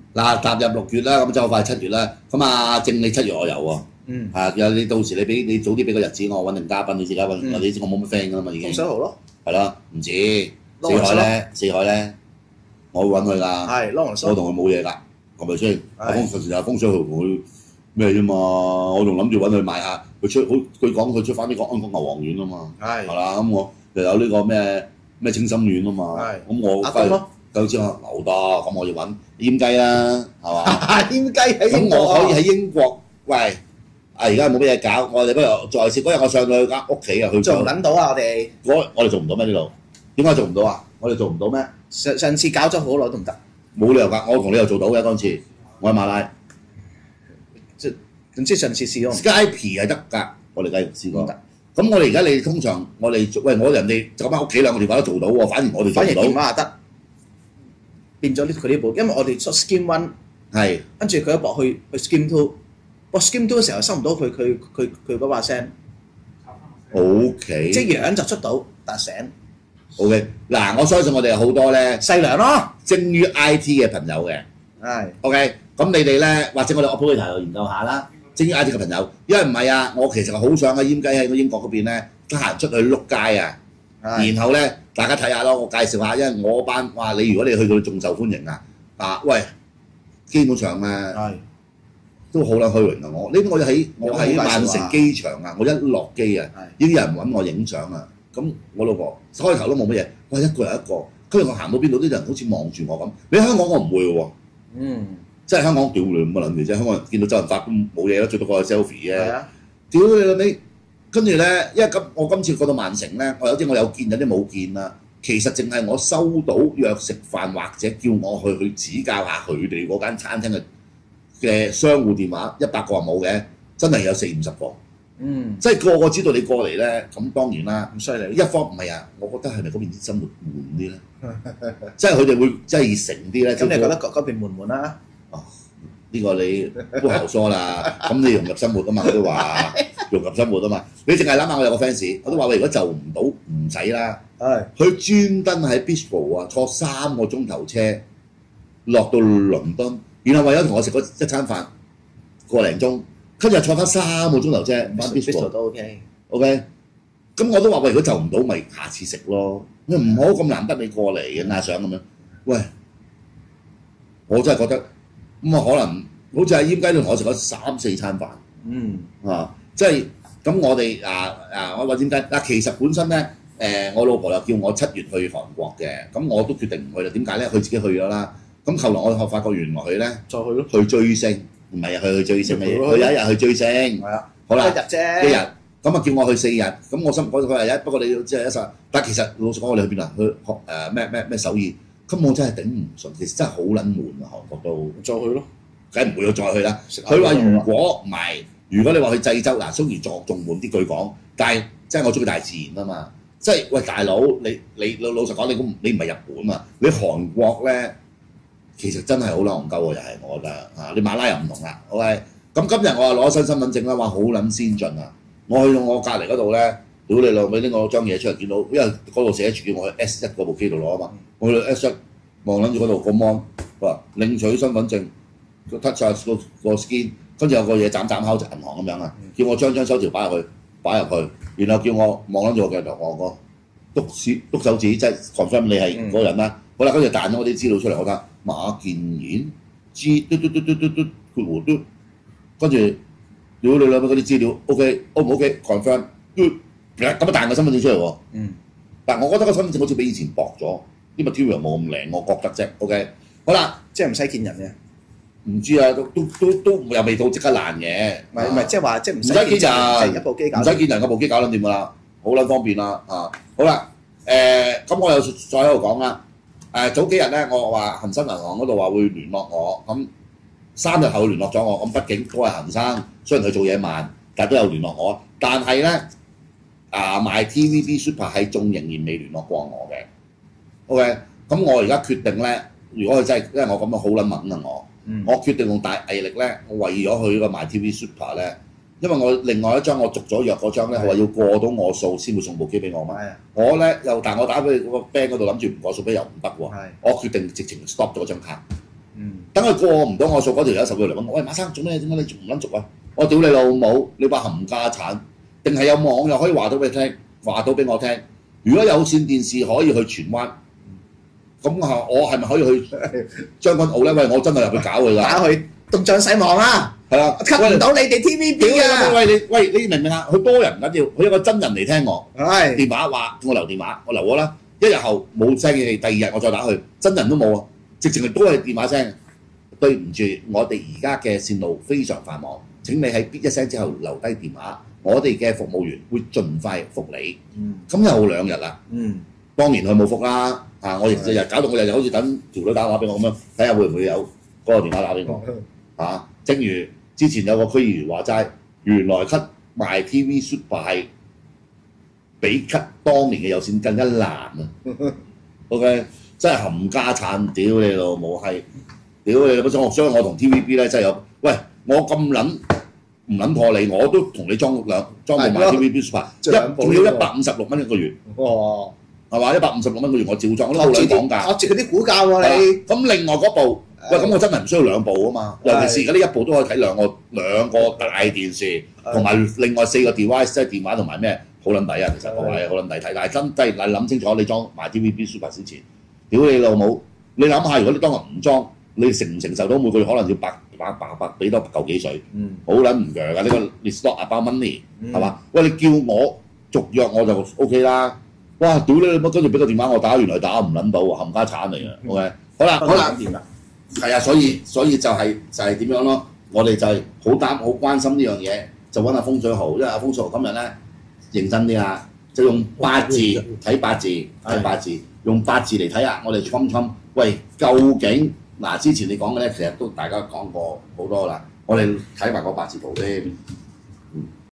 嗱，踏入6月啦，咁就快7月啦。咁啊，正你7月我有喎。你到時你早啲俾個日子我揾定嘉賓，你自己揾。你知我冇乜 friend 噶嘛已經。 洪水豪咯。 係咯，唔止。四海咧，我會揾佢㗎。 係 Lawrence。 我同佢冇嘢㗎，係咪先？實時風水豪同佢咩啫嘛？我仲諗住揾佢買下，佢講佢出翻呢個安福牛黃丸啊嘛。係啦，咁我又有呢個咩清心丸啊嘛。咁我翻嚟夠知我留多，咁我要揾閹雞啦，係嘛？ 閹雞喺英國。 咁我可以喺英國，喂。而家冇乜嘢搞，我哋不如再試嗰日我上到去間屋企啊，去做唔撚到啊！我哋我哋做唔到咩呢度？點解做唔到啊？我哋做唔到咩？ 上次搞咗好耐都唔得。 冇理由㗎，我同你又做到嘅嗰陣時，我喺馬拉。 總之上次試咗。 Skype 係得㗎，我哋繼續試過。咁我哋而家你通常我哋我人哋就翻屋企兩個電話都做到喎，反而我哋做唔到。 反而電話得，變咗佢呢部，因為我哋出 Skim One 係， 跟住佢一駁去 Skim Two。我 Skim 2嘅時候收唔到佢嗰把聲 ，OK， 即係樣就出到，但醒 ，OK， 嗱，我相信我哋有好多咧細糧咯， 精於 IT 嘅朋友嘅， 係 ，OK， 咁你哋咧或者我哋 operator 研究下啦，精於 IT 嘅朋友，因為唔係啊，我其實好想喺閹雞喺英國嗰邊咧，得閒出去碌街啊，然後咧大家睇下咯，我介紹下，因為我班哇，你如果你去到仲受歡迎啊，喂，基本上啊。都好撚虛榮啊！我喺曼城機場啊，我一落機啊，已經有人揾我影相啊。咁我老婆開頭都冇乜嘢，哇一個又一個，跟住我行到邊度啲人好似望住我咁。你喺香港我唔會喎，即係香港屌你咁嘅撚嘢啫。香港人見到周潤發都冇嘢啦，最多個 selfie 啫。屌你老味！跟住咧，因為我今次過到曼城咧，我有啲見，有啲冇見啦。其實淨係我收到約食飯或者叫我去指教下佢哋嗰間餐廳嘅商戶電話100個話冇嘅，真係有40-50個。即係個個知道你過嚟咧，咁當然啦。 咁犀利。 一方唔係啊，我覺得係咪嗰邊啲生活悶啲咧？即係佢哋會真係熱誠啲咧。 咁你覺得嗰邊悶唔悶啊？ 哦，呢個你都後疏啦。咁你融入生活啊嘛，我都話融入生活啊嘛。你淨係諗下，我有個 fans， 我都話喂，如果就唔到唔使啦。佢專登喺 Bistro 啊，坐3個鐘頭車落到倫敦。然後為咗同我食嗰一餐飯個零鐘，跟住坐翻3個鐘頭啫，翻 Bistro 都 OK，咁我都話喂，如果就唔到咪下次食咯，你唔好咁難得你過嚟嘅亞相咁樣，喂，我真係覺得咁啊，可能好似喺閹雞度同我食咗3-4餐飯，即係咁我哋我話閹雞其實本身咧我老婆又叫我7月去韓國嘅，咁我都決定唔去啦。點解咧？佢自己去咗啦。咁後來我發覺原來佢咧再去咯， 去追星，唔係去追星嘅嘢，佢有一日去追星，係啊，好啦， 一日啫， 一日，咁啊叫我去4日，咁我心講佢係不過你要即係一實，但其實老實講，我哋去邊啊？去學咩首爾，咁我真係頂唔順，其實真係好撚悶啊！韓國都再去咯， 梗係唔會要再去啦。佢話如果唔係，如果你話去濟州嗱，雖然仲悶啲句講，但係即係我中意大自然啊嘛，即係喂大佬，你老實講，你唔係日本啊，你韓國咧。其實真係好戇鳩喎，又係我覺得你馬拉又唔同啦。OK， 咁今日我又攞新身份證啦，話好撚先進啊！我去到我隔離嗰度咧，屌你兩尾拎我張嘢出嚟，見到因為嗰度寫住叫我去 S1 嗰部機度攞啊嘛，我去 S1望撚住嗰度個 mon， 話領取身份證，touch 下個 skin， 跟住有個嘢斬口就銀行咁樣啊，叫我將收條擺入去，然後叫我望撚住我嘅頭，我篤手指，即係 confirm 你係嗰個人啦。好啦，跟住彈咗我啲資料出嚟，我得馬建賢，G括弧嘟，跟住屌你兩蚊嗰啲資料 ，OK，O 唔 OK？confirm， 咁啊彈個身份證出嚟喎。但我覺得個身份證好似比以前薄咗，啲 material 冇咁靚，我覺得啫。OK， 好啦， 即係唔使見人嘅。 唔知啊，都又未到即刻爛嘅。 唔係，即係話即係唔使見人， 一部機搞， 唔使見人，個部機搞撚掂㗎啦，好撚方便啦好啦，咁我又再喺度講啦。早幾日咧，我話恒生銀行嗰度話會聯絡我，咁3日後聯絡咗我，咁畢竟都係恒生，雖然佢做嘢慢，但係都有聯絡我。但係咧，買 TVB Super 係仲仍然未聯絡過我嘅。OK，咁我而家決定咧，如果佢真係，因為我咁樣好撚猛啊我決定用大毅力咧，我為咗去個買 TV Super 咧。因為我另外一張我續咗約嗰張咧，佢話要過到我數先會送部機俾我嘛。我咧但我打俾嗰個 bank 嗰度諗住唔過數俾又唔得喎。我決定直情 stop 咗張卡。 等佢過唔到我數嗰條友10個嚟揾我，喂馬生做咩？點解你仲唔撚續啊？我屌你老母！你話冚家產，定係有網友可以話到俾你聽，話到俾我聽。如果有線電視可以去荃灣，咁我係咪可以去將軍澳咧？喂，我真係入去搞佢㗎。 打佢動像洗網啦！ 係啊， 吸唔到你哋 TVB 啊！ 喂你明唔明啊？佢多人唔緊要，佢有個真人嚟聽我。 係電話話我留電話，我留咗啦。一日後冇聲嘅，第二日我再打去，真人都冇啊，直情係都係電話聲。對唔住，我哋而家嘅線路非常繁忙，請你喺嗶一聲之後留低電話，我哋嘅服務員會盡快覆你。咁又2日啦。當然佢冇覆啦。我日日搞到我日日好似等條女打電話俾我咁樣，睇下會唔會有嗰個電話打俾我。正如之前有個區議員話齋，原來 cut 賣 TV Super 係比 cut 當年嘅有線更加難啊！OK， 真係冚家產，屌你老母係！屌你老母！所以我同 TVB 咧真係有，喂，我咁撚唔撚破你，我都同你裝部買 TVB Super， 仲要156蚊一個月。 哦， 係嘛？156蚊個月我照裝，我都冇兩講價。 托住嗰啲股價喎你。 咁另外嗰部，喂，咁我真係唔需要2部啊嘛。尤其是嗰啲一部都可以睇兩個大電視，同埋另外4個 device， 即係電話同埋咩，好撚抵啊！其實各位好撚抵睇，但係真係你諗清楚，你裝埋 TVB Super 先前，屌你老母！你諗下，如果你當日唔裝，你承唔承受到每個月可能要白俾多嚿幾水？好撚唔鋸㗎！呢個 it's not about money 係嘛？喂，你叫我續約我就 OK 啦。哇！屌你乜跟住俾個電話我打，原來打唔撚到喎，冚家產嚟嘅。OK， 好啦，掂啦。係啊，所以就係點樣咯？我哋就係好關心呢樣嘢，就揾阿風水豪，因為阿風水豪今日咧認真啲啊，就用八字睇八字，用八字嚟睇下我哋侵。喂，究竟嗱之前你講嘅咧，其實都大家講過好多啦。我哋睇埋個八字圖先。